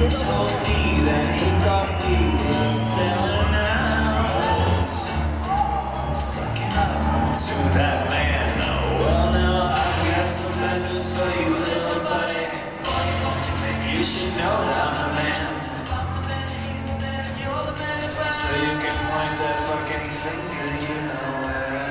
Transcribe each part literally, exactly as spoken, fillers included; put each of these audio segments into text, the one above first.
told me that he thought we were selling out, sucking up to that man. Well, now I've got some bad news for you, little buddy. You should know that I'm the man, so you can point that fucking finger, you know where.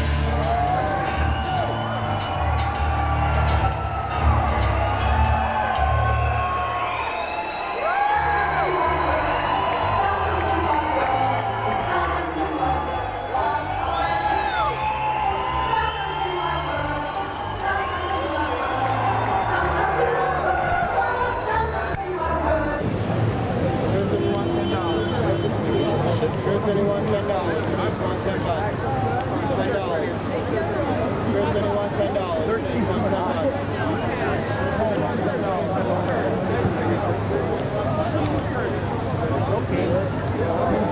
Here's anyone ten dollars. Anyone ten bucks. Ten dollars. Here's anyone ten dollars. Thirteen ten bucks. Okay.